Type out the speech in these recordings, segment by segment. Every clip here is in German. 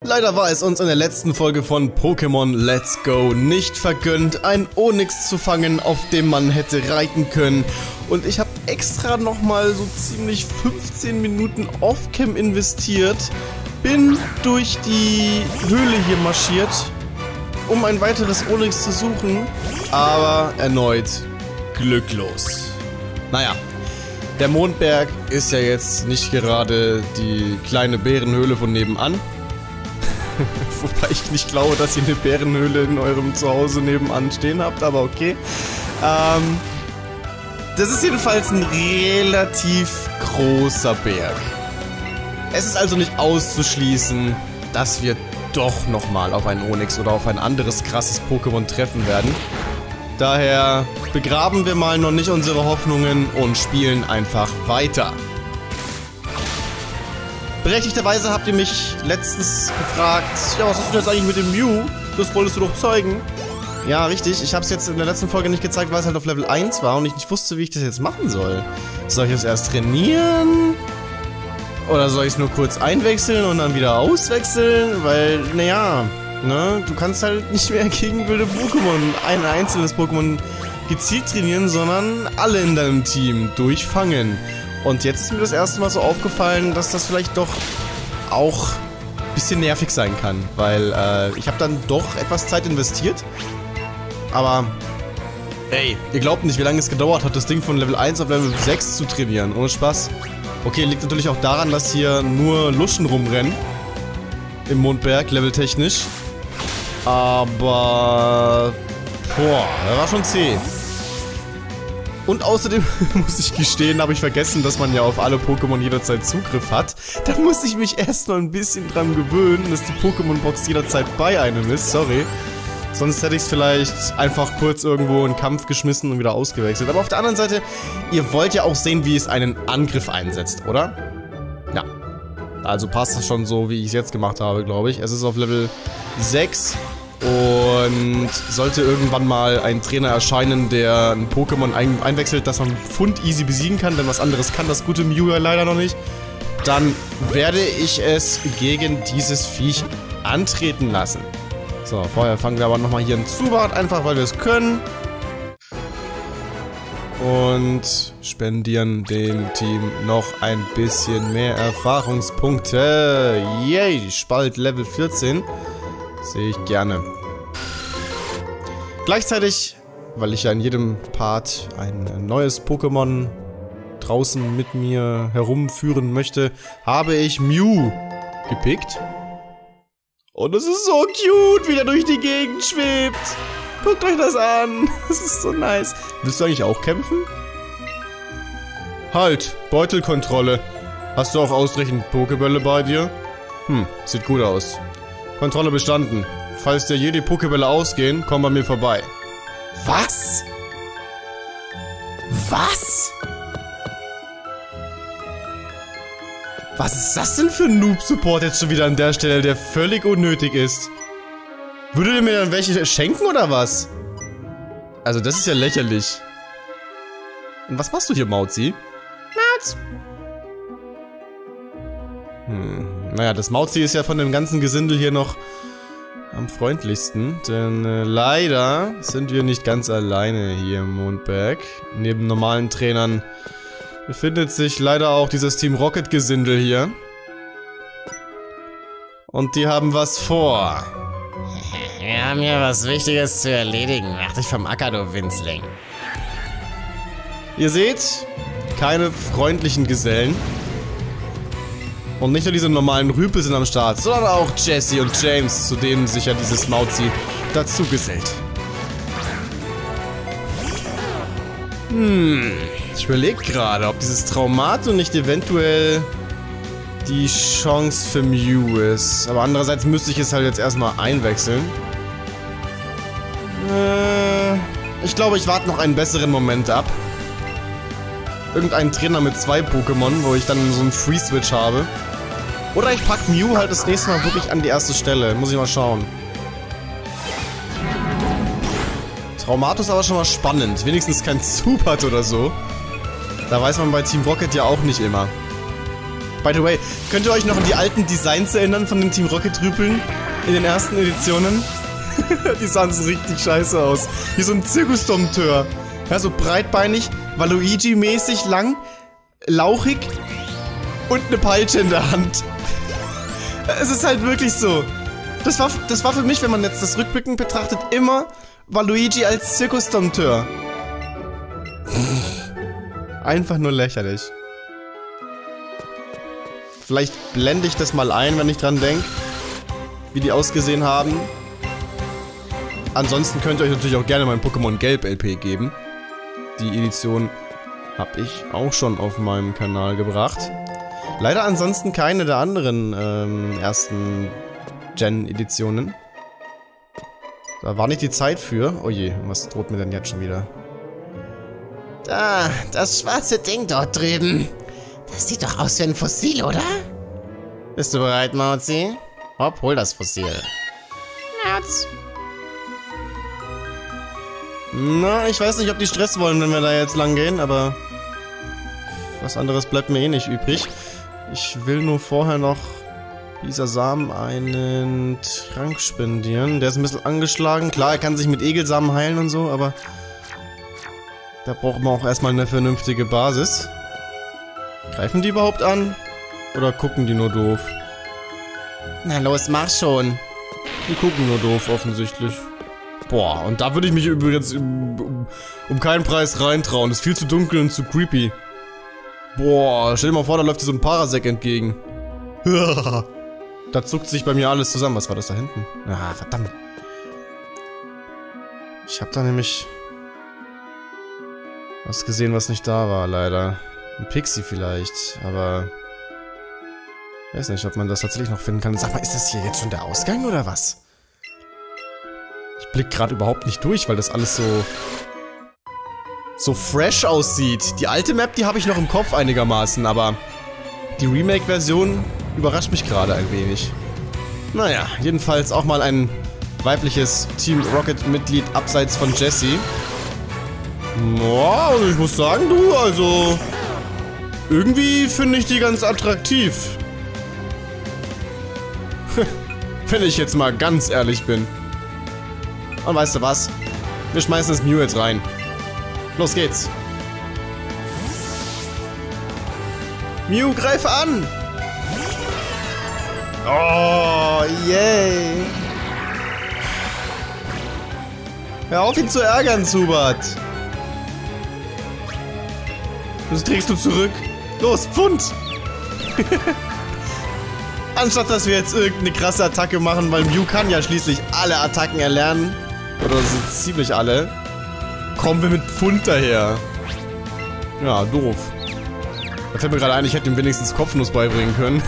Leider war es uns in der letzten Folge von Pokémon Let's Go nicht vergönnt, ein Onix zu fangen, auf dem man hätte reiten können. Und ich habe extra nochmal so ziemlich 15 Minuten Off-Cam investiert, bin durch die Höhle hier marschiert, um ein weiteres Onix zu suchen, aber erneut glücklos. Naja, der Mondberg ist ja jetzt nicht gerade die kleine Bärenhöhle von nebenan. Wobei ich nicht glaube, dass ihr eine Bärenhöhle in eurem Zuhause nebenan stehen habt, aber okay. Das ist jedenfalls ein relativ großer Berg. Es ist also nicht auszuschließen, dass wir doch nochmal auf einen Onix oder auf ein anderes krasses Pokémon treffen werden. Daher begraben wir mal noch nicht unsere Hoffnungen und spielen einfach weiter. Berechtigterweise habt ihr mich letztens gefragt, ja, was hast du jetzt eigentlich mit dem Mew? Das wolltest du doch zeigen. Ja, richtig. Ich habe es jetzt in der letzten Folge nicht gezeigt, weil es halt auf Level 1 war und ich nicht wusste, wie ich das jetzt machen soll. Soll ich es erst trainieren? Oder soll ich es nur kurz einwechseln und dann wieder auswechseln? Weil, naja, ne, du kannst halt nicht mehr gegen wilde Pokémon, ein einzelnes Pokémon gezielt trainieren, sondern alle in deinem Team durchfangen. Und jetzt ist mir das erste Mal so aufgefallen, dass das vielleicht doch auch ein bisschen nervig sein kann, weil ich habe dann doch etwas Zeit investiert. Aber, ey, ihr glaubt nicht, wie lange es gedauert hat, das Ding von Level 1 auf Level 6 zu trainieren, ohne Spaß. Okay, liegt natürlich auch daran, dass hier nur Luschen rumrennen im Mondberg, leveltechnisch. Aber, boah, der war schon zäh. Und außerdem, muss ich gestehen, habe ich vergessen, dass man ja auf alle Pokémon jederzeit Zugriff hat. Da muss ich mich erstmal ein bisschen dran gewöhnen, dass die Pokémon-Box jederzeit bei einem ist, sorry. Sonst hätte ich es vielleicht einfach kurz irgendwo in Kampf geschmissen und wieder ausgewechselt. Aber auf der anderen Seite, ihr wollt ja auch sehen, wie es einen Angriff einsetzt, oder? Ja. Also passt das schon so, wie ich es jetzt gemacht habe, glaube ich. Es ist auf Level 6. Und sollte irgendwann mal ein Trainer erscheinen, der ein Pokémon einwechselt, das man Pfund easy besiegen kann, denn was anderes kann das gute Mew ja leider noch nicht, dann werde ich es gegen dieses Viech antreten lassen. So, vorher fangen wir aber nochmal hier einen Zubat, einfach weil wir es können. Und spendieren dem Team noch ein bisschen mehr Erfahrungspunkte. Yay, Spalt Level 14. Sehe ich gerne. Gleichzeitig, weil ich ja in jedem Part ein neues Pokémon draußen mit mir herumführen möchte, habe ich Mew gepickt. Und es ist so cute, wie der durch die Gegend schwebt. Guckt euch das an. Das ist so nice. Willst du eigentlich auch kämpfen? Halt, Beutelkontrolle. Hast du auch ausreichend Pokébälle bei dir? Sieht gut aus. Kontrolle bestanden. Falls dir je die Pokébälle ausgehen, komm bei mir vorbei. Was? Was? Was ist das denn für ein Noob-Support jetzt schon wieder an der Stelle, der völlig unnötig ist? Würdet ihr mir dann welche schenken oder was? Also das ist ja lächerlich. Und was machst du hier, Mauzi? Mauz. Naja, das Mauzi ist ja von dem ganzen Gesindel hier noch am freundlichsten, denn leider sind wir nicht ganz alleine hier im Mondberg. Neben normalen Trainern befindet sich leider auch dieses Team Rocket Gesindel hier. Und die haben was vor. Wir haben hier was Wichtiges zu erledigen. Mach dich vom Acker, du Winzling. Ihr seht, keine freundlichen Gesellen. Und nicht nur diese normalen Rüpel sind am Start, sondern auch Jesse und James, zu denen sich ja dieses Mauzi dazu gesellt. Ich überlege gerade, ob dieses Traumato nicht eventuell die Chance für Mew ist. Aber andererseits müsste ich es halt jetzt erstmal einwechseln. Ich glaube, ich warte noch einen besseren Moment ab. Irgendeinen Trainer mit 2 Pokémon, wo ich dann so einen Free-Switch habe. Oder ich pack Mew halt das nächste Mal wirklich an die erste Stelle. Muss ich mal schauen. Traumato ist aber schon mal spannend. Wenigstens kein Zubat oder so. Da weiß man bei Team Rocket ja auch nicht immer. By the way, könnt ihr euch noch an die alten Designs erinnern von den Team Rocket-Rüpeln in den ersten Editionen? Die sahen so richtig scheiße aus. Wie so ein Zirkusdompteur. Ja, so breitbeinig, Waluigi-mäßig lang, lauchig und eine Peitsche in der Hand. Es ist halt wirklich so. Das war für mich, wenn man jetzt das rückblickend betrachtet, immer Waluigi als Zirkusdompteur. Einfach nur lächerlich. Vielleicht blende ich das mal ein, wenn ich dran denke, wie die ausgesehen haben. Ansonsten könnt ihr euch natürlich auch gerne mein Pokémon Gelb LP geben. Die Edition habe ich auch schon auf meinem Kanal gebracht. Leider ansonsten keine der anderen ersten Gen-Editionen. Da war nicht die Zeit für. Oh je, was droht mir denn jetzt schon wieder? Da, das schwarze Ding dort drüben. Das sieht doch aus wie ein Fossil, oder? Bist du bereit, Mauzi? Hopp, hol das Fossil. Mauz. Na, ich weiß nicht, ob die Stress wollen, wenn wir da jetzt lang gehen, aber was anderes bleibt mir eh nicht übrig. Ich will nur vorher noch dieser Samen einen Trank spendieren. Der ist ein bisschen angeschlagen. Klar, er kann sich mit Egelsamen heilen und so, aber da braucht man auch erstmal eine vernünftige Basis. Greifen die überhaupt an? Oder gucken die nur doof? Na los, mach schon. Die gucken nur doof, offensichtlich. Boah, und da würde ich mich übrigens um keinen Preis reintrauen. Das ist viel zu dunkel und zu creepy. Boah, stell dir mal vor, da läuft dir so ein Parasek entgegen. Da zuckt sich bei mir alles zusammen. Was war das da hinten? Ah, verdammt. Ich habe da nämlich was gesehen, was nicht da war, leider. Ein Pixie vielleicht, aber ich weiß nicht, ob man das tatsächlich noch finden kann. Sag mal, ist das hier jetzt schon der Ausgang oder was? Ich blick gerade überhaupt nicht durch, weil das alles so fresh aussieht. Die alte Map, die habe ich noch im Kopf einigermaßen, aber die Remake-Version überrascht mich gerade ein wenig. Naja, jedenfalls auch mal ein weibliches Team Rocket-Mitglied abseits von Jessie. Boah, ich muss sagen, du, also irgendwie finde ich die ganz attraktiv. Wenn ich jetzt mal ganz ehrlich bin. Und weißt du was? Wir schmeißen das Mew jetzt rein. Los geht's. Mew, greife an! Oh, yay! Hör auf, ihn zu ärgern, Zubat! Das kriegst du zurück. Los, Pfund! Anstatt dass wir jetzt irgendeine krasse Attacke machen, weil Mew kann ja schließlich alle Attacken erlernen. Oder so ziemlich alle. Kommen wir mit Pfund daher. Ja, doof. Da fällt mir gerade ein, ich hätte ihm wenigstens Kopfnuss beibringen können.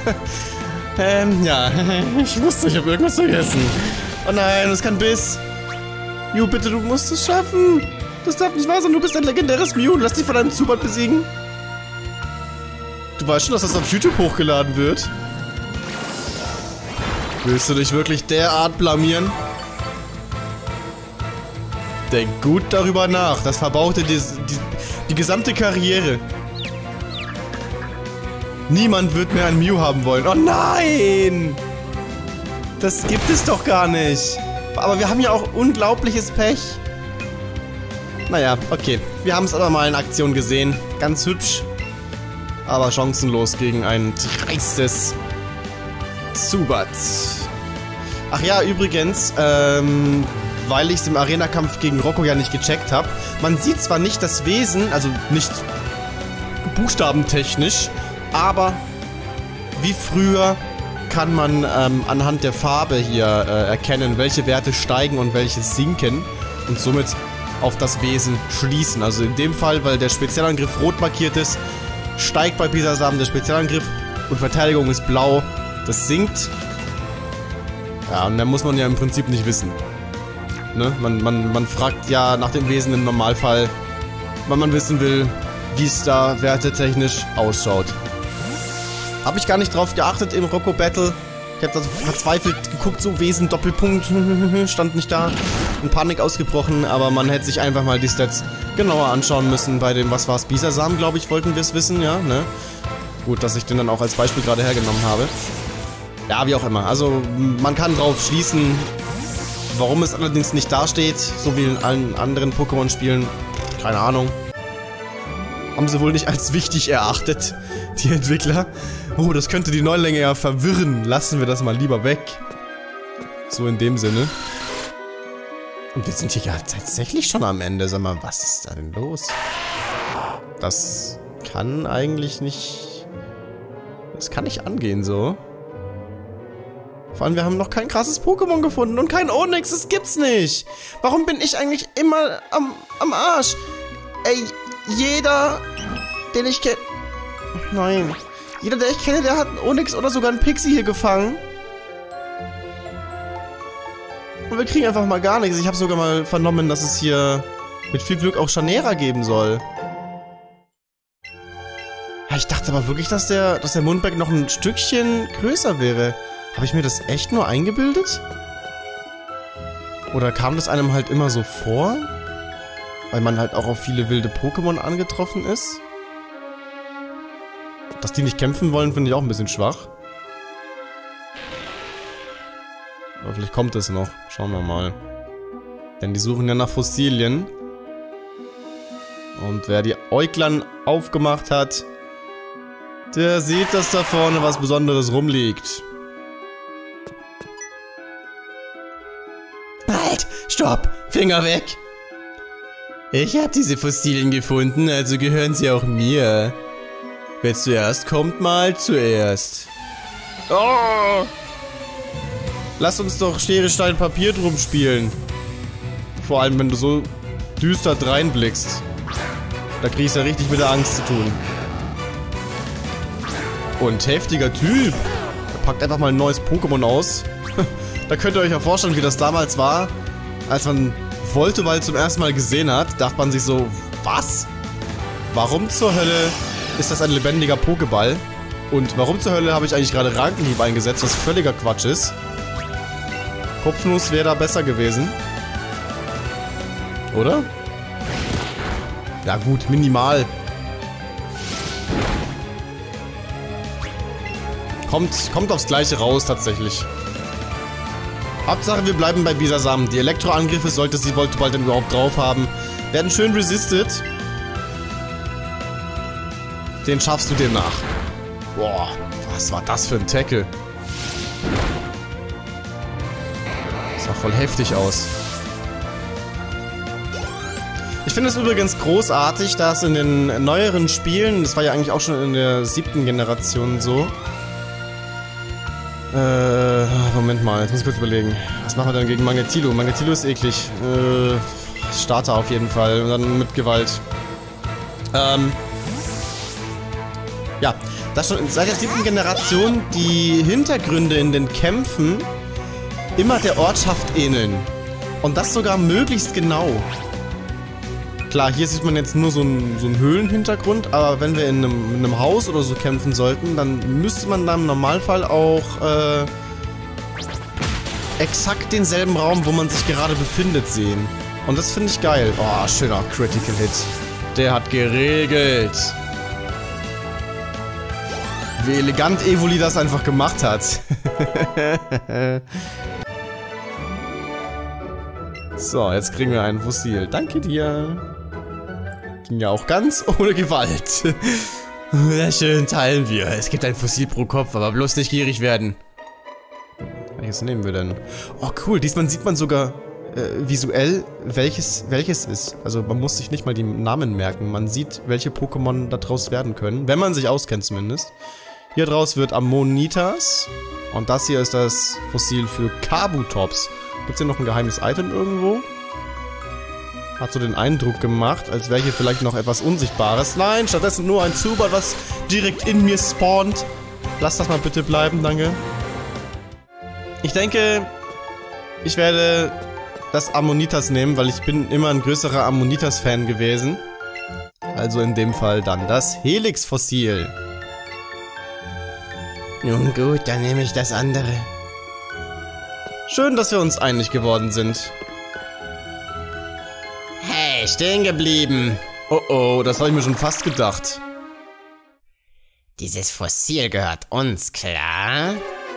Ja. Ich wusste, ich habe irgendwas vergessen. Oh nein, das kann Biss. Mew, bitte, du musst es schaffen. Das darf nicht wahr sein, du bist ein legendäres Mew. Lass dich von deinem Zubat besiegen. Du weißt schon, dass das auf YouTube hochgeladen wird. Willst du dich wirklich derart blamieren? Denk gut darüber nach. Das verbaute die gesamte Karriere. Niemand wird mehr ein Mew haben wollen. Oh nein! Das gibt es doch gar nicht. Aber wir haben ja auch unglaubliches Pech. Naja, okay. Wir haben es aber mal in Aktion gesehen. Ganz hübsch. Aber chancenlos gegen ein dreistes Zubat. Ach ja, übrigens, weil ich es im Arena-Kampf gegen Rocco ja nicht gecheckt habe. Man sieht zwar nicht das Wesen, also nicht buchstabentechnisch, aber wie früher kann man anhand der Farbe hier erkennen, welche Werte steigen und welche sinken und somit auf das Wesen schließen. Also in dem Fall, weil der Spezialangriff rot markiert ist, steigt bei Bisasam der Spezialangriff und Verteidigung ist blau. Das sinkt. Ja, und dann muss man ja im Prinzip nicht wissen. Ne? Man fragt ja nach dem Wesen im Normalfall, weil man wissen will, wie es da wertetechnisch ausschaut. Habe ich gar nicht drauf geachtet im Rocco Battle. Ich habe da so verzweifelt geguckt, so Wesen, Doppelpunkt, stand nicht da. In Panik ausgebrochen, aber man hätte sich einfach mal die Stats genauer anschauen müssen bei dem, was war es, Bisasam, glaube ich, wollten wir es wissen, ja, ne? Gut, dass ich den dann auch als Beispiel gerade hergenommen habe. Ja, wie auch immer. Also, man kann drauf schließen, warum es allerdings nicht dasteht, so wie in allen anderen Pokémon-Spielen. Keine Ahnung. Haben sie wohl nicht als wichtig erachtet, die Entwickler. Oh, das könnte die Neulinge ja verwirren. Lassen wir das mal lieber weg. So in dem Sinne. Und wir sind hier ja tatsächlich schon am Ende. Sag mal, was ist da denn los? Das kann eigentlich nicht... Das kann nicht angehen so. Vor allem, wir haben noch kein krasses Pokémon gefunden und kein Onix. Das gibt's nicht. Warum bin ich eigentlich immer am Arsch? Ey, jeder, den ich kenne... Nein. Jeder, der ich kenne, der hat einen Onix oder sogar einen Pixie hier gefangen. Und wir kriegen einfach mal gar nichts. Ich habe sogar mal vernommen, dass es hier mit viel Glück auch Chanera geben soll. Ja, ich dachte aber wirklich, dass der Mundberg noch ein Stückchen größer wäre. Habe ich mir das echt nur eingebildet? Oder kam das einem halt immer so vor? Weil man halt auch auf viele wilde Pokémon angetroffen ist? Dass die nicht kämpfen wollen, finde ich auch ein bisschen schwach. Aber vielleicht kommt es noch. Schauen wir mal. Denn die suchen ja nach Fossilien. Und wer die Äuglein aufgemacht hat, der sieht, dass da vorne was Besonderes rumliegt. Halt! Stopp! Finger weg! Ich habe diese Fossilien gefunden, also gehören sie auch mir. Wer zuerst kommt, mal zuerst. Oh! Lass uns doch Schere, Stein, Papier drum spielen. Vor allem, wenn du so düster dreinblickst. Da kriegst du ja richtig mit der Angst zu tun. Und heftiger Typ. Er packt einfach mal ein neues Pokémon aus. Da könnt ihr euch ja vorstellen, wie das damals war. Als man Voltoball zum ersten Mal gesehen hat, dachte man sich so, was? Warum zur Hölle ist das ein lebendiger Pokéball? Und warum zur Hölle habe ich eigentlich gerade Rankenhieb eingesetzt, was völliger Quatsch ist? Kopfnuss wäre da besser gewesen. Oder? Ja gut, minimal. Kommt aufs Gleiche raus, tatsächlich. Hauptsache, wir bleiben bei Bisasam. Die Elektroangriffe, sollte sie Voltoball denn überhaupt drauf haben, werden schön resisted. Den schaffst du dir nach. Boah, was war das für ein Tackle? Das sah voll heftig aus. Ich finde es übrigens großartig, dass in den neueren Spielen, das war ja eigentlich auch schon in der 7. Generation so. Moment mal, jetzt muss ich kurz überlegen. Was machen wir denn gegen Magnetilo? Magnetilo ist eklig. Starter auf jeden Fall. Und dann mit Gewalt. Ja, dass schon seit der 7. Generation die Hintergründe in den Kämpfen immer der Ortschaft ähneln. Und das sogar möglichst genau. Klar, hier sieht man jetzt nur so einen Höhlenhintergrund, aber wenn wir in einem Haus oder so kämpfen sollten, dann müsste man da im Normalfall auch exakt denselben Raum, wo man sich gerade befindet, sehen. Und das finde ich geil. Oh, schöner Critical Hit. Der hat geregelt. Wie elegant Evoli das einfach gemacht hat. So, jetzt kriegen wir ein Fossil. Danke dir. Ging ja auch ganz ohne Gewalt. Sehr schön, teilen wir. Es gibt ein Fossil pro Kopf, aber bloß nicht gierig werden. Welches nehmen wir denn? Oh cool, diesmal sieht man sogar visuell, welches ist. Also man muss sich nicht mal die Namen merken. Man sieht, welche Pokémon daraus werden können. Wenn man sich auskennt zumindest. Hier draus wird Ammonitas. Und das hier ist das Fossil für Kabutops. Gibt es hier noch ein geheimes Item irgendwo? Hat so den Eindruck gemacht, als wäre hier vielleicht noch etwas Unsichtbares. Nein, stattdessen nur ein Zubat, was direkt in mir spawnt. Lass das mal bitte bleiben, danke. Ich denke, ich werde das Ammonitas nehmen, weil ich bin immer ein größerer Ammonitas-Fan gewesen. Also in dem Fall dann das Helix-Fossil. Nun gut, dann nehme ich das andere. Schön, dass wir uns einig geworden sind. Hey, stehen geblieben. Oh oh, das habe ich mir schon fast gedacht. Dieses Fossil gehört uns, klar?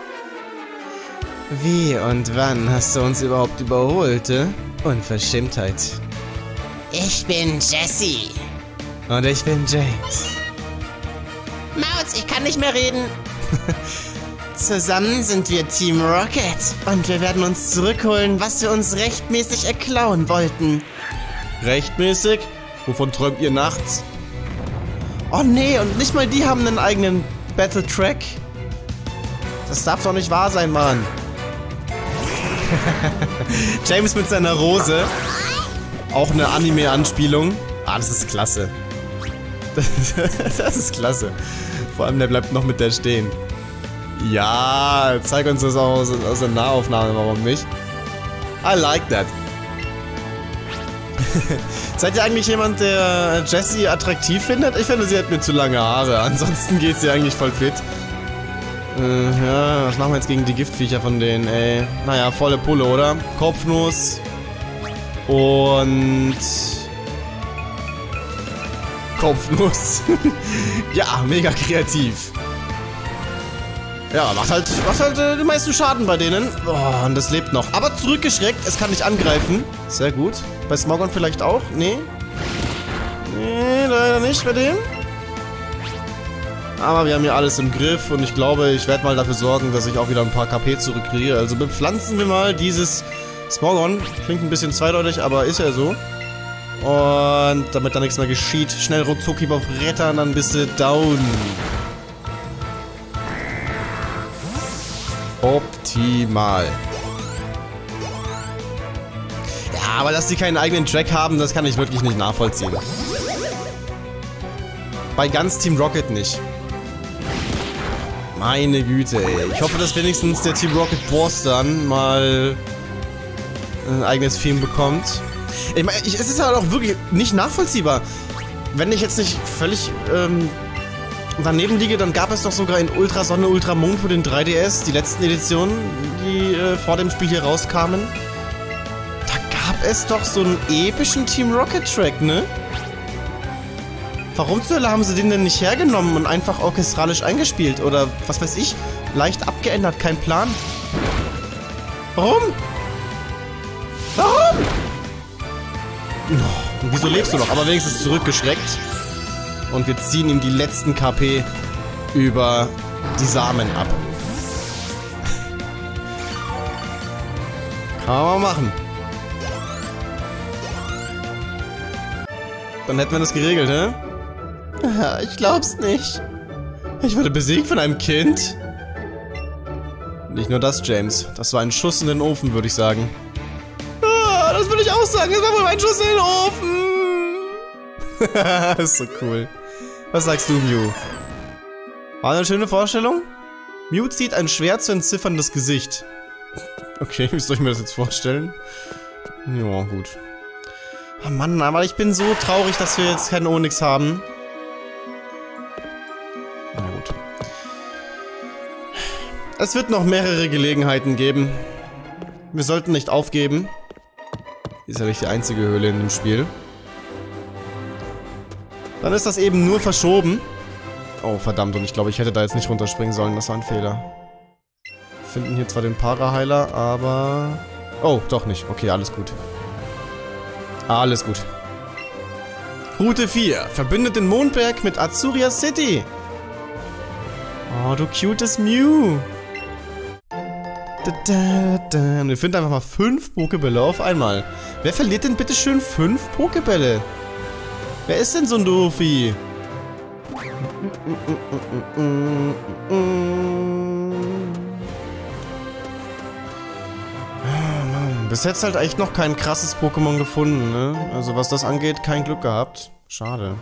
Wie und wann hast du uns überhaupt überholt, Unverschämtheit. Ich bin Jessie. Und ich bin James. Maus, ich kann nicht mehr reden. Zusammen sind wir Team Rocket. Und wir werden uns zurückholen, was wir uns rechtmäßig erklauen wollten. Rechtmäßig? Wovon träumt ihr nachts? Oh nee, und nicht mal die haben einen eigenen Battle-Track. Das darf doch nicht wahr sein, Mann. James mit seiner Rose. Auch eine Anime-Anspielung. Ah, das ist klasse. Das ist klasse. Vor allem, der bleibt noch mit der stehen. Ja, zeig uns das auch aus der Nahaufnahme, warum nicht? I like that. Seid ihr eigentlich jemand, der Jessie attraktiv findet? Ich finde, sie hat mir zu lange Haare. Ansonsten geht sie eigentlich voll fit. Ja, was machen wir jetzt gegen die Giftviecher von denen, ey? Naja, volle Pulle, oder? Kopfnuss. Und... Kopfnuss. Ja, mega kreativ. Ja, macht halt den meisten Schaden bei denen. Oh, und das lebt noch. Aber zurückgeschreckt, es kann nicht angreifen. Sehr gut. Bei Smogon vielleicht auch? Nee. Nee, leider nicht bei dem. Aber wir haben hier alles im Griff und ich glaube, ich werde mal dafür sorgen, dass ich auch wieder ein paar KP zurückkriege. Also bepflanzen wir mal dieses Smogon. Klingt ein bisschen zweideutig, aber ist ja so. Und damit da nichts mehr geschieht, schnell ruckzuck auf Retter und dann bist du down. Optimal. Ja, aber dass sie keinen eigenen Track haben, das kann ich wirklich nicht nachvollziehen. Bei ganz Team Rocket nicht. Meine Güte, ey. Ich hoffe, dass wenigstens der Team Rocket Boss dann mal ein eigenes Theme bekommt. Ich meine, es ist halt auch wirklich nicht nachvollziehbar. Wenn ich jetzt nicht völlig daneben liege, dann gab es doch sogar in Ultra Sonne, Ultra Mond für den 3DS, die letzten Editionen, die vor dem Spiel hier rauskamen. Da gab es doch so einen epischen Team Rocket Track, ne? Warum zur Hölle haben sie den denn nicht hergenommen und einfach orchestralisch eingespielt? Oder, was weiß ich, leicht abgeändert, kein Plan? Warum? Warum? Oh, und wieso lebst du noch? Aber wenigstens zurückgeschreckt. Und wir ziehen ihm die letzten KP über die Samen ab. Kann man machen. Dann hätten wir das geregelt, ne? Ich glaub's nicht. Ich wurde besiegt von einem Kind? Nicht nur das, James. Das war ein Schuss in den Ofen, würde ich sagen. Ah, das würde ich auch sagen. Das war wohl ein Schuss in den Ofen. Das ist so cool. Was sagst du, Mew? War eine schöne Vorstellung? Mew zieht ein schwer zu entzifferndes Gesicht. Okay, wie soll ich mir das jetzt vorstellen? Ja, gut. Oh Mann, aber ich bin so traurig, dass wir jetzt keinen Onyx haben. Na gut. Es wird noch mehrere Gelegenheiten geben. Wir sollten nicht aufgeben. Ist ja nicht die einzige Höhle in dem Spiel. Dann ist das eben nur verschoben. Oh, verdammt. Und ich glaube, ich hätte da jetzt nicht runterspringen sollen. Das war ein Fehler. Wir finden hier zwar den Para-Heiler, aber... Oh, doch nicht. Okay, alles gut. Alles gut. Route 4. Verbindet den Mondberg mit Azuria City. Oh, du cutes Mew. Wir finden einfach mal 5 Pokebälle auf einmal. Wer verliert denn bitte schön 5 Pokebälle? Wer ist denn so ein Doofi? Bis jetzt halt echt noch kein krasses Pokémon gefunden, ne? Also was das angeht, kein Glück gehabt. Schade.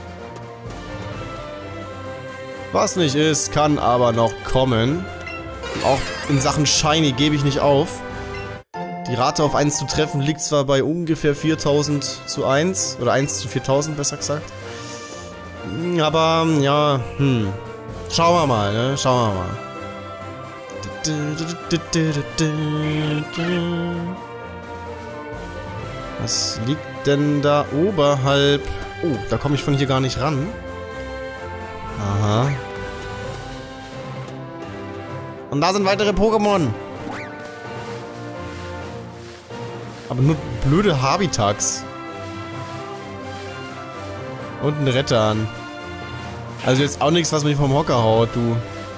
Was nicht ist, kann aber noch kommen. Auch in Sachen Shiny gebe ich nicht auf. Die Rate auf 1 zu treffen liegt zwar bei ungefähr 4000 zu 1. Oder 1 zu 4000, besser gesagt. Aber, ja, schauen wir mal, ne? Schauen wir mal. Was liegt denn da oberhalb? Oh, da komme ich von hier gar nicht ran. Aha. Und da sind weitere Pokémon. Aber nur blöde Habitax. Und ein Rettan. Also jetzt auch nichts, was mich vom Hocker haut, du.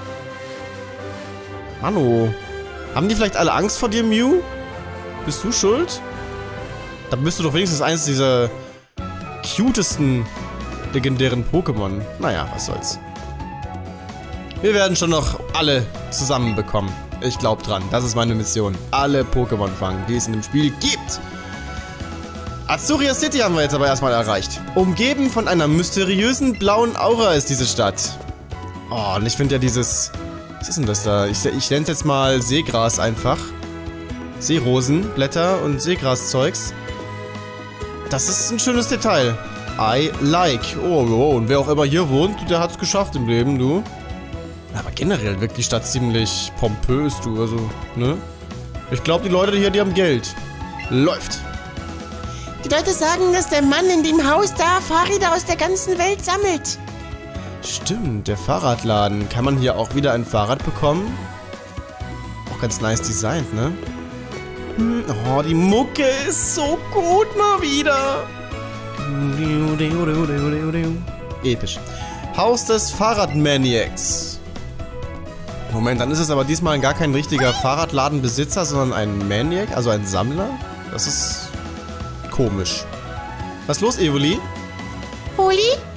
Mano. Haben die vielleicht alle Angst vor dir, Mew? Bist du schuld? Da bist du doch wenigstens eines dieser cutesten legendären Pokémon. Naja, was soll's. Wir werden schon noch alle zusammenbekommen. Ich glaube dran. Das ist meine Mission. Alle Pokémon fangen, die es in dem Spiel gibt. Azuria City haben wir jetzt aber erstmal erreicht. Umgeben von einer mysteriösen blauen Aura ist diese Stadt. Oh, und ich finde ja dieses... Was ist denn das da? Ich nenne es jetzt mal Seegras einfach. Seerosen, Blätter und Seegraszeugs. Das ist ein schönes Detail. I like. Oh, und wer auch immer hier wohnt, der hat's geschafft im Leben, du. Aber generell wirkt die Stadt ziemlich pompös, du. Also, ne? Ich glaube, die Leute hier, die haben Geld. Läuft. Die Leute sagen, dass der Mann in dem Haus da Fahrräder aus der ganzen Welt sammelt. Stimmt, der Fahrradladen. Kann man hier auch wieder ein Fahrrad bekommen? Auch ganz nice designt, ne? Oh, die Mucke ist so gut mal wieder. Episch. Haus des Fahrradmaniacs. Moment, dann ist es aber diesmal gar kein richtiger Fahrradladenbesitzer, sondern ein Maniac, also ein Sammler. Das ist komisch. Was ist los, Evoli? Woli?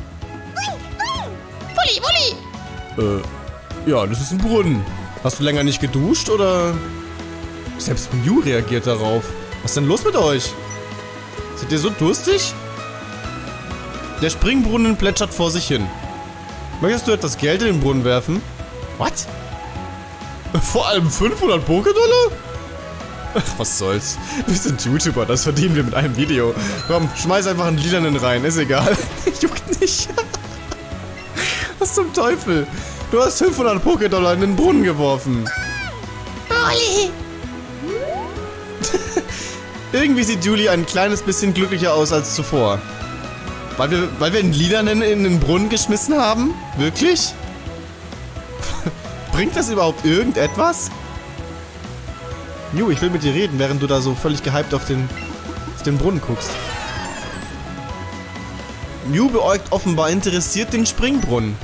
Woli! Ja, das ist ein Brunnen. Hast du länger nicht geduscht, oder? Selbst Mew reagiert darauf. Was ist denn los mit euch? Seid ihr so durstig? Der Springbrunnen plätschert vor sich hin. Möchtest du etwas Geld in den Brunnen werfen? What? Vor allem 500 Pokédollar? Ach, was soll's. Wir sind YouTuber, das verdienen wir mit einem Video. Komm, schmeiß einfach einen lilanen rein, ist egal. Juckt nicht. Was zum Teufel? Du hast 500 Pokédollar in den Brunnen geworfen. Olli! Irgendwie sieht Julie ein kleines bisschen glücklicher aus als zuvor. Weil wir einen lilanen in den Brunnen geschmissen haben? Wirklich? Bringt das überhaupt irgendetwas? Ju, ich will mit dir reden, während du da so völlig gehypt auf den Brunnen guckst. Mew beäugt offenbar interessiert den Springbrunnen.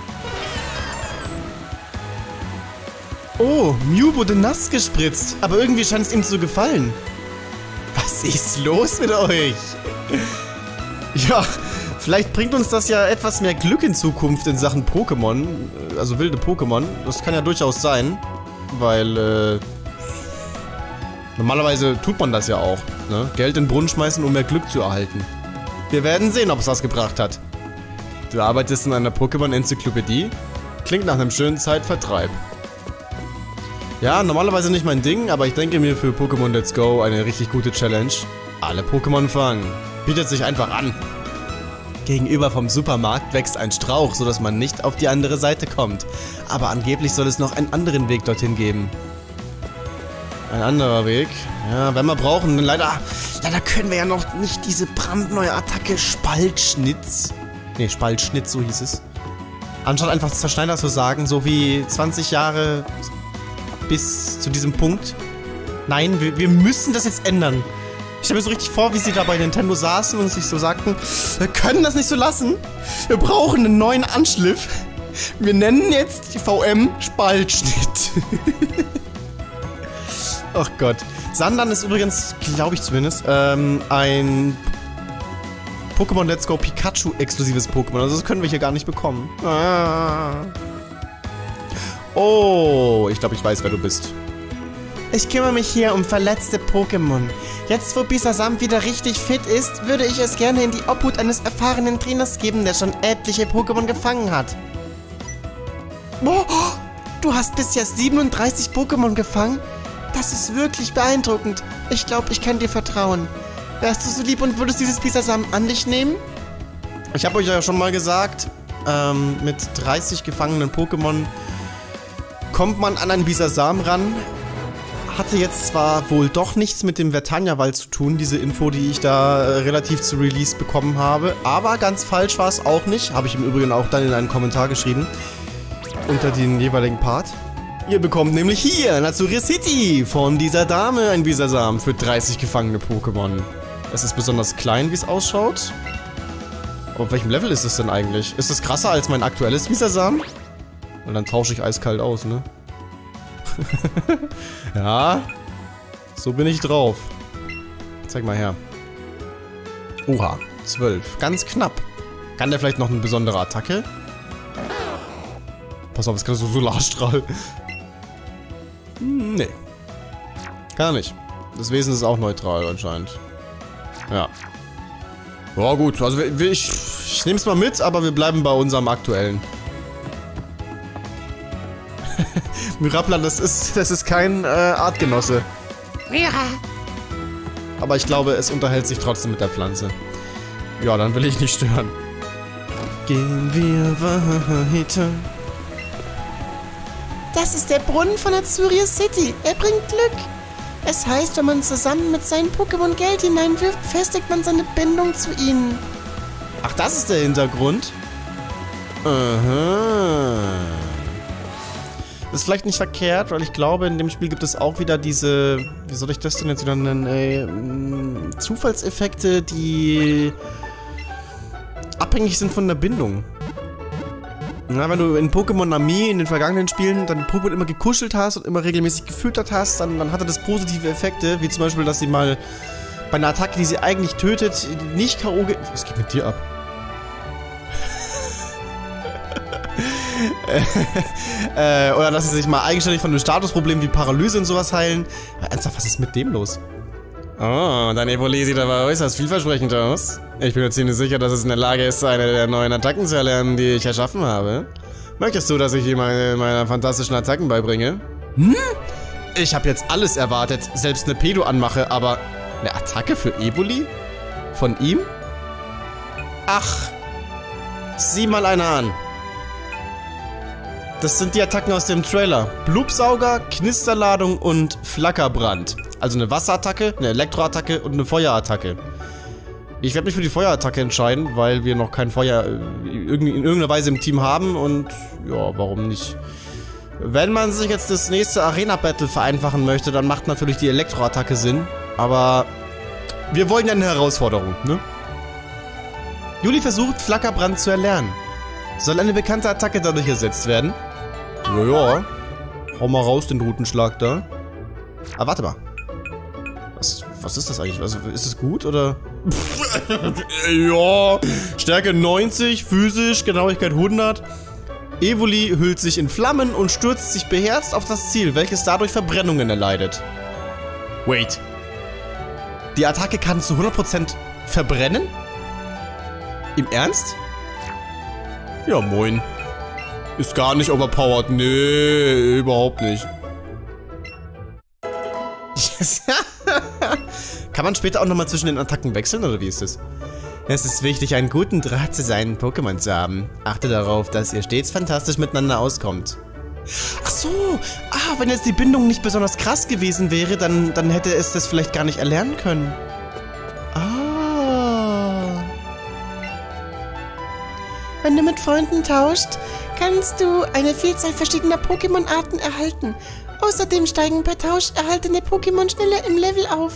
Oh, Mew wurde nass gespritzt, aber irgendwie scheint es ihm zu gefallen. Was ist los mit euch? Ja, vielleicht bringt uns das ja etwas mehr Glück in Zukunft in Sachen Pokémon, also wilde Pokémon. Das kann ja durchaus sein, weil normalerweise tut man das ja auch, ne? Geld in den Brunnen schmeißen, um mehr Glück zu erhalten. Wir werden sehen, ob es das gebracht hat. Du arbeitest in einer Pokémon-Enzyklopädie? Klingt nach einem schönen Zeitvertreib. Ja, normalerweise nicht mein Ding, aber ich denke mir für Pokémon Let's Go eine richtig gute Challenge. Alle Pokémon fangen. Bietet sich einfach an. Gegenüber vom Supermarkt wächst ein Strauch, sodass man nicht auf die andere Seite kommt. Aber angeblich soll es noch einen anderen Weg dorthin geben. Ein anderer Weg? Ja, wenn wir brauchen. Leider können wir ja noch nicht diese brandneue Attacke Spaltschnitz. Ne, Spaltschnitz, so hieß es. Anstatt einfach Zerschneider zu sagen, so wie 20 Jahre bis zu diesem Punkt. Nein, wir müssen das jetzt ändern. Ich stelle mir so richtig vor, wie sie da bei Nintendo saßen und sich so sagten, wir können das nicht so lassen. Wir brauchen einen neuen Anschliff. Wir nennen jetzt die VM Spaltschnitt. Ach Gott. Sandan ist übrigens, glaube ich zumindest, ein Pokémon Let's Go Pikachu exklusives Pokémon. Also das können wir hier gar nicht bekommen. Oh, ich glaube, ich weiß, wer du bist. Ich kümmere mich hier um verletzte Pokémon. Jetzt, wo Bisasam wieder richtig fit ist, würde ich es gerne in die Obhut eines erfahrenen Trainers geben, der schon etliche Pokémon gefangen hat. Oh, du hast bisher 37 Pokémon gefangen? Das ist wirklich beeindruckend. Ich glaube, ich kann dir vertrauen. Wärst du so lieb und würdest dieses Bisasam an dich nehmen? Ich habe euch ja schon mal gesagt, mit 30 gefangenen Pokémon kommt man an einen Bisasam ran. Hatte jetzt zwar wohl doch nichts mit dem Vertania-Wald zu tun, diese Info, die ich da relativ zu Release bekommen habe. Aber ganz falsch war es auch nicht. Habe ich im Übrigen auch dann in einen Kommentar geschrieben. Unter den jeweiligen Part. Ihr bekommt nämlich hier Natsuri City von dieser Dame ein Bisasam für 30 gefangene Pokémon. Es ist besonders klein, wie es ausschaut. Aber auf welchem Level ist es denn eigentlich? Ist es krasser als mein aktuelles Bisasam? Und dann tausche ich eiskalt aus, ne? Ja, so bin ich drauf. Zeig mal her. Oha, 12. Ganz knapp. Kann der vielleicht noch eine besondere Attacke? Pass auf, es kann so Solarstrahl. Nee. Kann er nicht. Das Wesen ist auch neutral anscheinend. Ja. Ja gut, also ich nehme es mal mit, aber wir bleiben bei unserem aktuellen. Mirapla, das ist kein Artgenosse. Mira. Aber ich glaube, es unterhält sich trotzdem mit der Pflanze. Ja, dann will ich nicht stören. Gehen wir weiter. Das ist der Brunnen von Natsuri City. Er bringt Glück. Es heißt, wenn man zusammen mit seinen Pokémon Geld hineinwirft, festigt man seine Bindung zu ihnen. Ach, das ist der Hintergrund? Aha. Das ist vielleicht nicht verkehrt, weil ich glaube, in dem Spiel gibt es auch wieder diese, wie soll ich das denn jetzt wieder nennen, Zufallseffekte, die abhängig sind von der Bindung. Na, wenn du in Pokémon Nami in den vergangenen Spielen deine Pokémon immer gekuschelt hast und immer regelmäßig gefüttert hast, dann hatte das positive Effekte, wie zum Beispiel, dass sie mal bei einer Attacke, die sie eigentlich tötet, nicht K.O. geht. Was geht mit dir ab? Oder dass sie sich mal eigenständig von einem Statusproblem wie Paralyse und sowas heilen. Aber ernsthaft, was ist mit dem los? Oh, dein Evoli sieht aber äußerst vielversprechend aus. Ich bin mir ziemlich sicher, dass es in der Lage ist, eine der neuen Attacken zu erlernen, die ich erschaffen habe. Möchtest du, dass ich ihm eine meiner fantastischen Attacken beibringe? Hm? Ich habe jetzt alles erwartet, selbst eine Pedo anmache, aber eine Attacke für Evoli? Von ihm? Ach, sieh mal eine an. Das sind die Attacken aus dem Trailer. Blubsauger, Knisterladung und Flackerbrand. Also eine Wasserattacke, eine Elektroattacke und eine Feuerattacke. Ich werde mich für die Feuerattacke entscheiden, weil wir noch kein Feuer in irgendeiner Weise im Team haben und ja, warum nicht? Wenn man sich jetzt das nächste Arena-Battle vereinfachen möchte, dann macht natürlich die Elektroattacke Sinn. Aber wir wollen ja eine Herausforderung, ne? Juli versucht, Flackerbrand zu erlernen. Soll eine bekannte Attacke dadurch ersetzt werden? Ja. Hau mal raus, den Rutenschlag da. Ah, warte mal. Was ist das eigentlich? Also, ist es gut, oder? Ja. Stärke 90, physisch, Genauigkeit 100. Evoli hüllt sich in Flammen und stürzt sich beherzt auf das Ziel, welches dadurch Verbrennungen erleidet. Wait. Die Attacke kann zu 100% verbrennen? Im Ernst? Ja, moin. Ist gar nicht overpowered. Nee, überhaupt nicht. Yes. Kann man später auch nochmal zwischen den Attacken wechseln, oder wie ist das? Es ist wichtig, einen guten Draht zu seinen Pokémon zu haben. Achte darauf, dass ihr stets fantastisch miteinander auskommt. Ach so. Ah, wenn jetzt die Bindung nicht besonders krass gewesen wäre, dann hätte es das vielleicht gar nicht erlernen können. Ah. Wenn du mit Freunden tauscht, kannst du eine Vielzahl verschiedener Pokémon-Arten erhalten. Außerdem steigen per Tausch erhaltene Pokémon schneller im Level auf.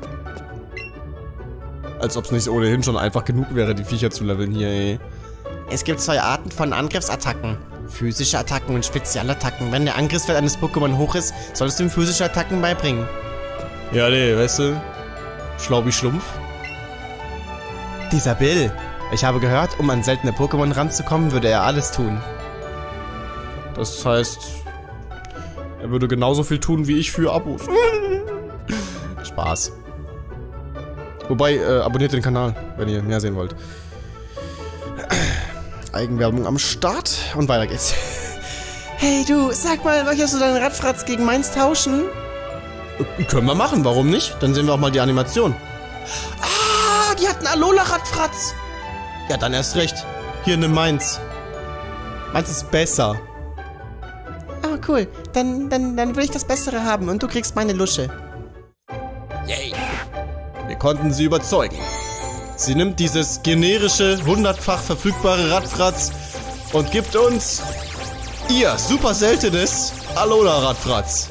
Als ob es nicht ohnehin schon einfach genug wäre, die Viecher zu leveln hier, ey. Es gibt 2 Arten von Angriffsattacken. Physische Attacken und Spezialattacken. Wenn der Angriffswert eines Pokémon hoch ist, solltest du ihm physische Attacken beibringen. Ja, nee, weißt du? Schlau wie Schlumpf. Dieser Bill. Ich habe gehört, um an seltene Pokémon ranzukommen, würde er alles tun. Das heißt, er würde genauso viel tun wie ich für Abos. Spaß. Wobei, abonniert den Kanal, wenn ihr mehr sehen wollt. Eigenwerbung am Start und weiter geht's. Hey du, sag mal, möchtest du deinen Radfratz gegen meins tauschen? Können wir machen, warum nicht? Dann sehen wir auch mal die Animation. Ah, die hat einen Alola-Radfratz. Ja, dann erst recht. Hier, nimm meins. Meins ist besser. Oh, cool. Dann will ich das Bessere haben und du kriegst meine Lusche. Yay. Wir konnten sie überzeugen. Sie nimmt dieses generische, 100-fach verfügbare Radfratz und gibt uns ihr super seltenes Alola Radfratz.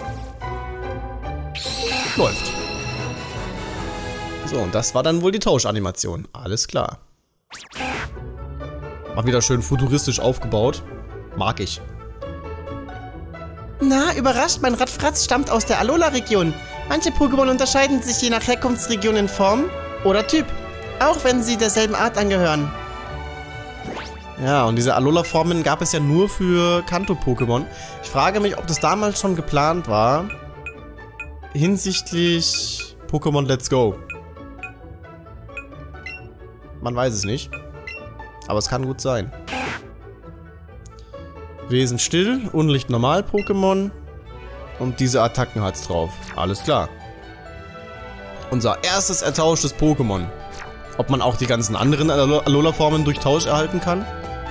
Läuft. So, und das war dann wohl die Tauschanimation. Alles klar. Mal wieder schön futuristisch aufgebaut. Mag ich. Na, überrascht, mein Radfratz stammt aus der Alola-Region. Manche Pokémon unterscheiden sich je nach Herkunftsregion in Form oder Typ, auch wenn sie derselben Art angehören. Ja, und diese Alola-Formen gab es ja nur für Kanto-Pokémon. Ich frage mich, ob das damals schon geplant war hinsichtlich Pokémon Let's Go. Man weiß es nicht. Aber es kann gut sein. Wesen still, Unlicht normal Pokémon. Und diese Attacken hat's drauf. Alles klar. Unser erstes ertauschtes Pokémon. Ob man auch die ganzen anderen Alola-Formen durch Tausch erhalten kann?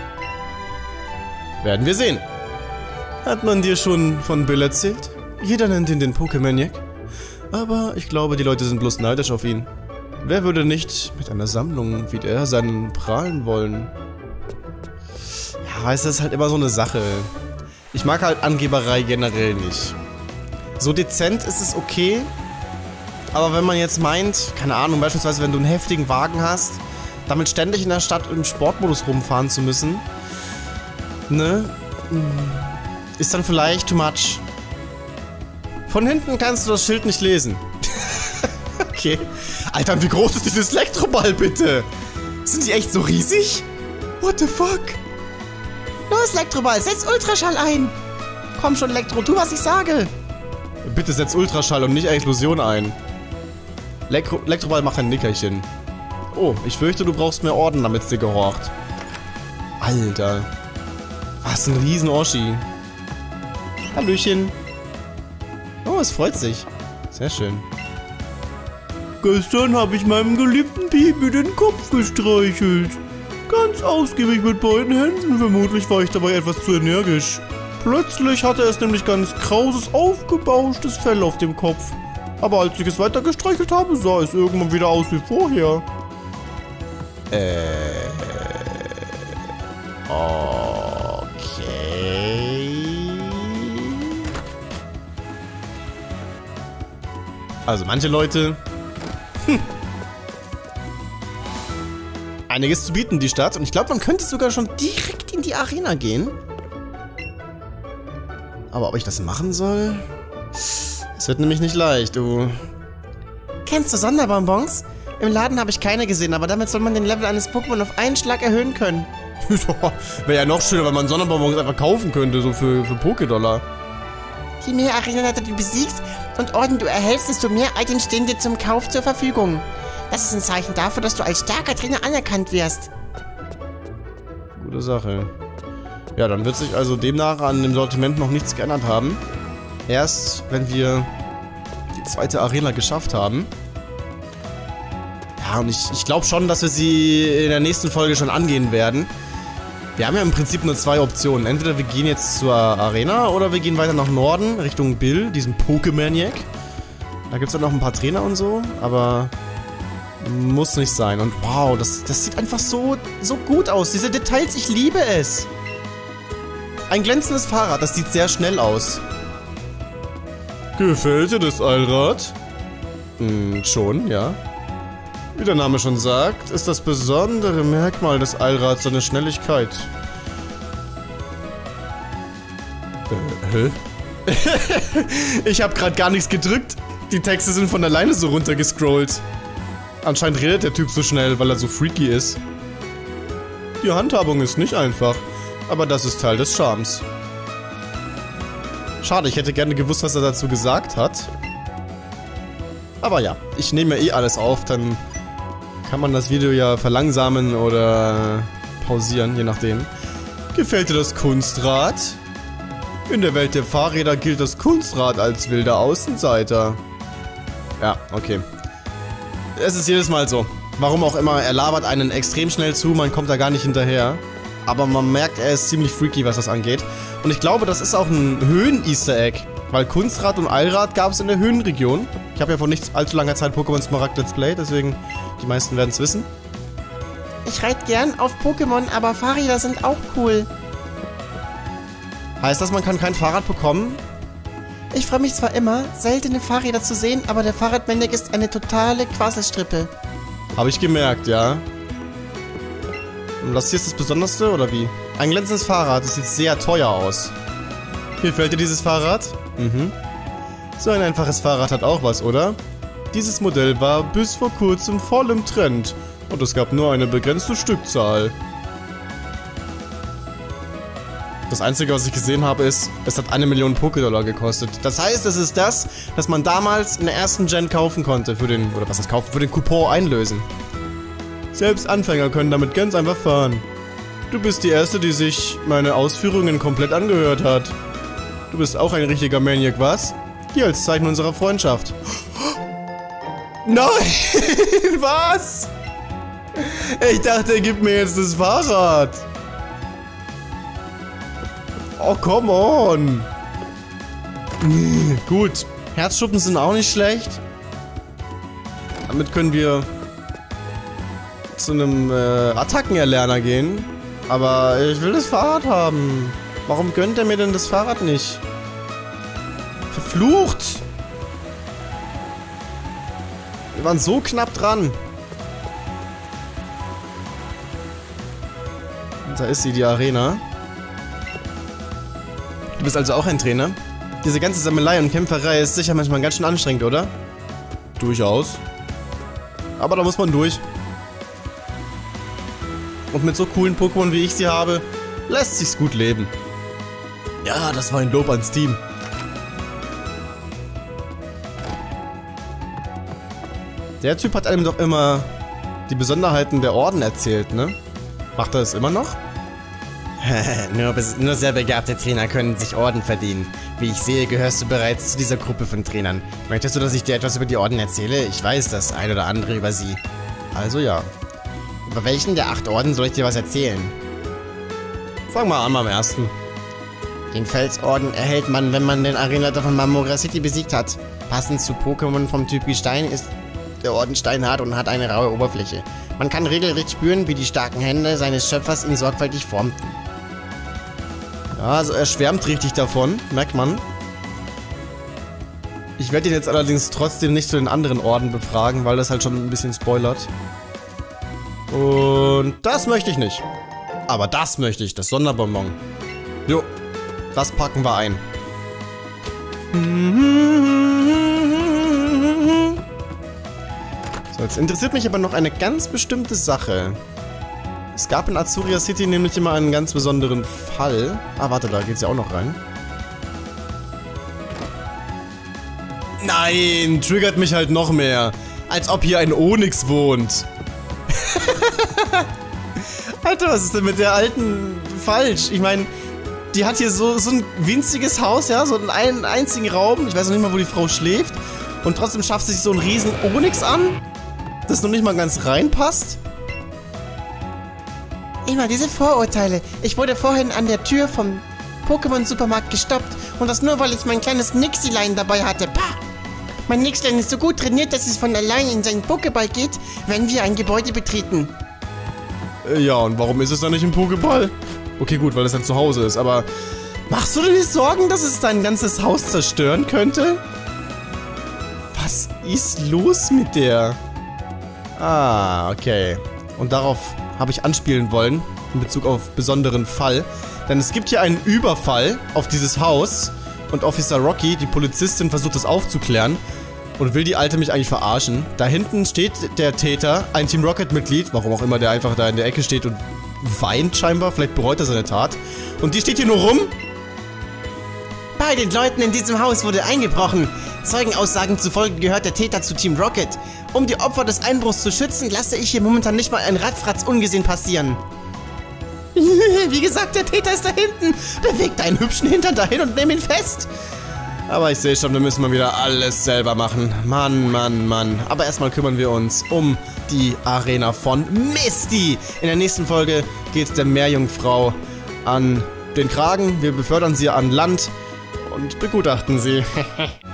Werden wir sehen. Hat man dir schon von Bill erzählt? Jeder nennt ihn den Pokémaniac. Aber ich glaube, die Leute sind bloß neidisch auf ihn. Wer würde nicht mit einer Sammlung wie der seinen prahlen wollen? Ja, weißt du, das ist halt immer so eine Sache. Ich mag halt Angeberei generell nicht. So dezent ist es okay. Aber wenn man jetzt meint, keine Ahnung, beispielsweise wenn du einen heftigen Wagen hast, damit ständig in der Stadt im Sportmodus rumfahren zu müssen, ne, ist dann vielleicht too much. Von hinten kannst du das Schild nicht lesen. Okay. Alter, wie groß ist dieses Elektroball bitte? Sind die echt so riesig? What the fuck? Los, Elektroball, setz Ultraschall ein. Komm schon, Elektro, tu, was ich sage. Bitte setz Ultraschall und nicht Explosion ein. Elektroball macht ein Nickerchen. Oh, ich fürchte, du brauchst mehr Orden, damit es dir gehorcht. Alter. Was ein riesen Oschi. Hallöchen. Oh, es freut sich. Sehr schön. Gestern habe ich meinem geliebten Pipi den Kopf gestreichelt. Ganz ausgiebig mit beiden Händen. Vermutlich war ich dabei etwas zu energisch. Plötzlich hatte es nämlich ganz krauses, aufgebauschtes Fell auf dem Kopf. Aber als ich es weiter gestreichelt habe, sah es irgendwann wieder aus wie vorher. Okay. Also manche Leute... Einiges zu bieten, die Stadt. Und ich glaube, man könnte sogar schon direkt in die Arena gehen. Aber ob ich das machen soll? Es wird nämlich nicht leicht, du. Kennst du Sonderbonbons? Im Laden habe ich keine gesehen, aber damit soll man den Level eines Pokémon auf einen Schlag erhöhen können. Wäre ja noch schöner, wenn man Sonderbonbons einfach kaufen könnte, so für Pokédollar. Je mehr Arenaleiter du besiegst und Orden du erhältst, desto mehr Items stehen dir zum Kauf zur Verfügung. Das ist ein Zeichen dafür, dass du als starker Trainer anerkannt wirst. Gute Sache. Ja, dann wird sich also demnach an dem Sortiment noch nichts geändert haben. Erst, wenn wir die zweite Arena geschafft haben. Ja, und ich glaube schon, dass wir sie in der nächsten Folge schon angehen werden. Wir haben ja im Prinzip nur zwei Optionen. Entweder wir gehen jetzt zur Arena oder wir gehen weiter nach Norden, Richtung Bill, diesem Pokémaniac. Da gibt es dann noch ein paar Trainer und so, aber muss nicht sein. Und wow, das sieht einfach so gut aus. Diese Details, ich liebe es. Ein glänzendes Fahrrad, das sieht sehr schnell aus. Gefällt dir das Allrad? Schon, ja. Wie der Name schon sagt, ist das besondere Merkmal des Allrads seine Schnelligkeit. Hä? Ich habe gerade gar nichts gedrückt. Die Texte sind von alleine so runtergescrollt. Anscheinend redet der Typ so schnell, weil er so freaky ist. Die Handhabung ist nicht einfach, aber das ist Teil des Charmes. Schade, ich hätte gerne gewusst, was er dazu gesagt hat. Aber ja, ich nehme ja eh alles auf, dann kann man das Video ja verlangsamen oder pausieren, je nachdem. Gefällt dir das Kunstrad? In der Welt der Fahrräder gilt das Kunstrad als wilder Außenseiter. Ja, okay. Es ist jedes Mal so. Warum auch immer, er labert einen extrem schnell zu, man kommt da gar nicht hinterher. Aber man merkt, er ist ziemlich freaky, was das angeht. Und ich glaube, das ist auch ein Höhen-Easter Egg. Weil Kunstrad und Allrad gab es in der Höhenregion. Ich habe ja vor nicht allzu langer Zeit Pokémon Smaragd Let's Play, deswegen die meisten werden es wissen. Ich reite gern auf Pokémon, aber Fahrräder sind auch cool. Heißt das, man kann kein Fahrrad bekommen, Ich freue mich zwar immer, seltene Fahrräder zu sehen, aber der Fahrradmaniac ist eine totale Quasselstrippe. Habe ich gemerkt, ja. Und das hier ist das Besonderste, oder wie? Ein glänzendes Fahrrad, das sieht sehr teuer aus. Wie gefällt dir dieses Fahrrad? Mhm. So ein einfaches Fahrrad hat auch was, oder? Dieses Modell war bis vor kurzem voll im Trend. Und es gab nur eine begrenzte Stückzahl. Das Einzige, was ich gesehen habe, ist, es hat 1 Million Pokédollar gekostet. Das heißt, es ist das, was man damals in der ersten Gen kaufen konnte für den, oder was heißt kaufen, für den Coupon einlösen. Selbst Anfänger können damit ganz einfach fahren. Du bist die Erste, die sich meine Ausführungen komplett angehört hat. Du bist auch ein richtiger Maniac, was? Hier als Zeichen unserer Freundschaft. Nein! Was? Ich dachte, er gibt mir jetzt das Fahrrad. Oh, come on. Gut. Herzschuppen sind auch nicht schlecht. Damit können wir zu einem Attackenerlerner gehen. Aber ich will das Fahrrad haben. Warum gönnt er mir denn das Fahrrad nicht? Verflucht! Wir waren so knapp dran. Und da ist sie, die Arena. Du bist also auch ein Trainer? Diese ganze Sammelei und Kämpferei ist sicher manchmal ganz schön anstrengend, oder? Durchaus. Aber da muss man durch. Und mit so coolen Pokémon wie ich sie habe, lässt sich's gut leben. Ja, das war ein Lob ans Team. Der Typ hat einem doch immer die der Orden erzählt, ne? Macht er das immer noch? Nur sehr begabte Trainer können sich Orden verdienen. Wie ich sehe, gehörst du bereits zu dieser Gruppe von Trainern. Möchtest du, dass ich dir etwas über die Orden erzähle? Ich weiß das ein oder andere über sie. Also ja. Über welchen der 8 Orden soll ich dir was erzählen? Fang mal an beim ersten. Den Felsorden erhält man, wenn man den Arenaleiter von Mamogra City besiegt hat. Passend zu Pokémon vom Typ Gestein ist der Orden steinhart und hat eine raue Oberfläche. Man kann regelrecht spüren, wie die starken Hände seines Schöpfers ihn sorgfältig formten. Ja, also er schwärmt richtig davon, merkt man. Ich werde ihn jetzt allerdings trotzdem nicht zu den anderen Orden befragen, weil das halt schon ein bisschen spoilert. Und das möchte ich nicht. Aber das möchte ich, das Sonderbonbon. Jo, das packen wir ein. So, jetzt interessiert mich aber noch eine ganz bestimmte Sache. Es gab in Azuria City nämlich immer einen ganz besonderen Fall. Ah, warte, da geht's ja auch noch rein. Nein, triggert mich halt noch mehr. Als ob hier ein Onyx wohnt. Alter, was ist denn mit der alten falsch? Ich meine, die hat hier so ein winziges Haus, ja, so einen einzigen Raum. Ich weiß noch nicht mal, wo die Frau schläft. Und trotzdem schafft sie sich so einen riesen Onyx an, das noch nicht mal ganz reinpasst. Immer diese Vorurteile. Ich wurde vorhin an der Tür vom Pokémon-Supermarkt gestoppt. Und das nur, weil ich mein kleines Nixilein dabei hatte. Pah! Mein Nixilein ist so gut trainiert, dass es von allein in seinen Pokéball geht, wenn wir ein Gebäude betreten. Ja, und warum ist es dann nicht im Pokéball? Okay, gut, weil es dann zu Hause ist, aber machst du dir nicht Sorgen, dass es dein ganzes Haus zerstören könnte? Was ist los mit der? Ah, okay. Und darauf habe ich anspielen wollen, in Bezug auf besonderen Fall. Denn es gibt hier einen Überfall auf dieses Haus und Officer Rocky, die Polizistin, versucht das aufzuklären und will die Alte mich eigentlich verarschen. Da hinten steht der Täter, ein Team Rocket-Mitglied, warum auch immer der einfach da in der Ecke steht und weint scheinbar, vielleicht bereut er seine Tat. Und die steht hier nur rum. Bei den Leuten in diesem Haus wurde eingebrochen. Zeugenaussagen zufolge gehört der Täter zu Team Rocket. Um die Opfer des Einbruchs zu schützen, lasse ich hier momentan nicht mal ein Radfratz ungesehen passieren. Wie gesagt, der Täter ist da hinten. Bewegt deinen hübschen Hintern dahin und nimm ihn fest. Aber ich sehe schon, wir müssen mal wieder alles selber machen. Mann, Mann, Mann. Aber erstmal kümmern wir uns um die Arena von Misty. In der nächsten Folge geht es der Meerjungfrau an den Kragen. Wir befördern sie an Land und begutachten sie.